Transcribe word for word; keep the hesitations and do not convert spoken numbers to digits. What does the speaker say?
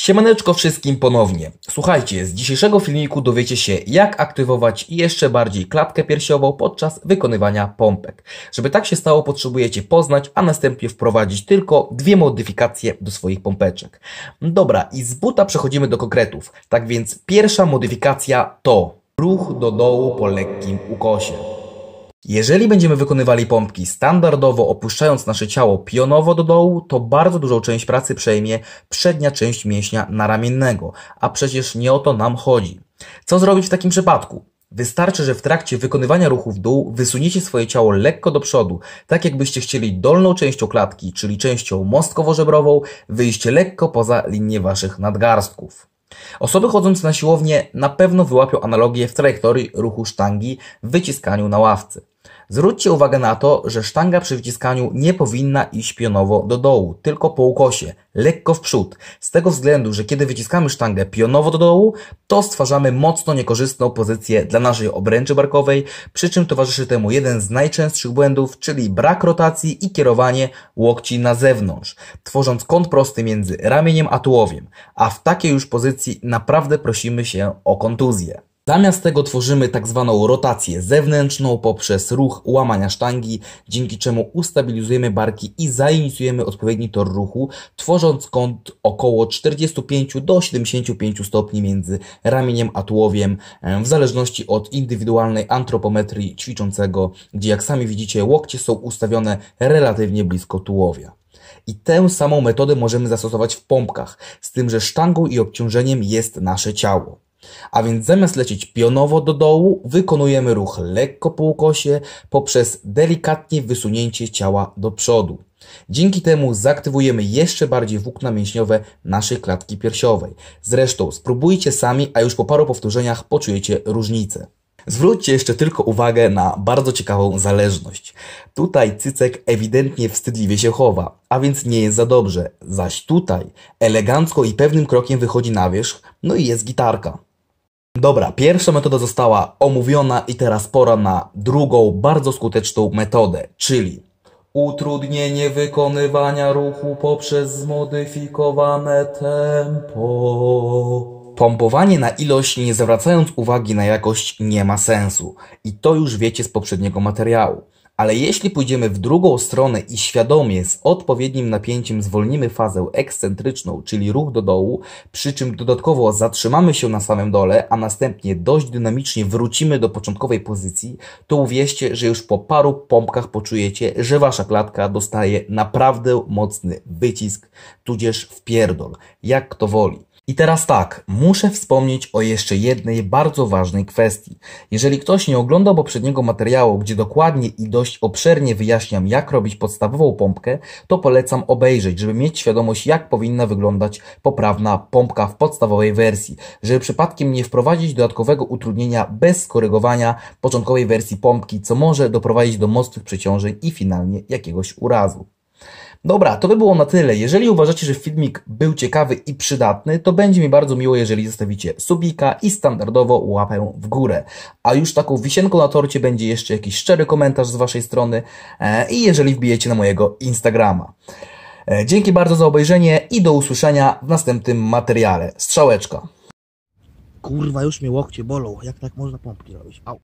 Siemaneczko wszystkim ponownie. Słuchajcie, z dzisiejszego filmiku dowiecie się, jak aktywować jeszcze bardziej klatkę piersiową podczas wykonywania pompek. Żeby tak się stało, potrzebujecie poznać, a następnie wprowadzić tylko dwie modyfikacje do swoich pompeczek. Dobra, i z buta przechodzimy do konkretów. Tak więc pierwsza modyfikacja to ruch do dołu po lekkim ukosie. Jeżeli będziemy wykonywali pompki standardowo, opuszczając nasze ciało pionowo do dołu, to bardzo dużą część pracy przejmie przednia część mięśnia naramiennego, a przecież nie o to nam chodzi. Co zrobić w takim przypadku? Wystarczy, że w trakcie wykonywania ruchu w dół wysuniecie swoje ciało lekko do przodu, tak jakbyście chcieli dolną częścią klatki, czyli częścią mostkowo-żebrową, wyjść lekko poza linię waszych nadgarstków. Osoby chodzące na siłownię na pewno wyłapią analogię w trajektorii ruchu sztangi w wyciskaniu na ławce. Zwróćcie uwagę na to, że sztanga przy wyciskaniu nie powinna iść pionowo do dołu, tylko po ukosie, lekko w przód. Z tego względu, że kiedy wyciskamy sztangę pionowo do dołu, to stwarzamy mocno niekorzystną pozycję dla naszej obręczy barkowej, przy czym towarzyszy temu jeden z najczęstszych błędów, czyli brak rotacji i kierowanie łokci na zewnątrz, tworząc kąt prosty między ramieniem a tułowiem, a w takiej już pozycji naprawdę prosimy się o kontuzję. Zamiast tego tworzymy tak zwaną rotację zewnętrzną poprzez ruch łamania sztangi, dzięki czemu ustabilizujemy barki i zainicjujemy odpowiedni tor ruchu, tworząc kąt około czterdzieści pięć do siedemdziesięciu pięciu stopni między ramieniem a tułowiem, w zależności od indywidualnej antropometrii ćwiczącego, gdzie jak sami widzicie łokcie są ustawione relatywnie blisko tułowia. I tę samą metodę możemy zastosować w pompkach, z tym, że sztangą i obciążeniem jest nasze ciało. A więc zamiast lecieć pionowo do dołu, wykonujemy ruch lekko po ukosie poprzez delikatnie wysunięcie ciała do przodu. Dzięki temu zaaktywujemy jeszcze bardziej włókna mięśniowe naszej klatki piersiowej. Zresztą spróbujcie sami, a już po paru powtórzeniach poczujecie różnicę. Zwróćcie jeszcze tylko uwagę na bardzo ciekawą zależność. Tutaj cycek ewidentnie wstydliwie się chowa, a więc nie jest za dobrze. Zaś tutaj elegancko i pewnym krokiem wychodzi na wierzch, no i jest gitarka. Dobra, pierwsza metoda została omówiona i teraz pora na drugą, bardzo skuteczną metodę, czyli utrudnienie wykonywania ruchu poprzez zmodyfikowane tempo. Pompowanie na ilość, nie zwracając uwagi na jakość, nie ma sensu. I to już wiecie z poprzedniego materiału. Ale jeśli pójdziemy w drugą stronę i świadomie z odpowiednim napięciem zwolnimy fazę ekscentryczną, czyli ruch do dołu, przy czym dodatkowo zatrzymamy się na samym dole, a następnie dość dynamicznie wrócimy do początkowej pozycji, to uwierzcie, że już po paru pompkach poczujecie, że wasza klatka dostaje naprawdę mocny wycisk, tudzież wpierdol, jak kto woli. I teraz tak, muszę wspomnieć o jeszcze jednej bardzo ważnej kwestii. Jeżeli ktoś nie oglądał poprzedniego materiału, gdzie dokładnie i dość obszernie wyjaśniam, jak robić podstawową pompkę, to polecam obejrzeć, żeby mieć świadomość, jak powinna wyglądać poprawna pompka w podstawowej wersji, żeby przypadkiem nie wprowadzić dodatkowego utrudnienia bez skorygowania początkowej wersji pompki, co może doprowadzić do mocnych przeciążeń i finalnie jakiegoś urazu. Dobra, to by było na tyle. Jeżeli uważacie, że filmik był ciekawy i przydatny, to będzie mi bardzo miło, jeżeli zostawicie subika i standardowo łapę w górę. A już taką wisienką na torcie będzie jeszcze jakiś szczery komentarz z waszej strony e, i jeżeli wbijecie na mojego Instagrama. E, dzięki bardzo za obejrzenie i do usłyszenia w następnym materiale. Strzałeczka. Kurwa, już mnie łokcie bolą. Jak tak można pompki robić? Au.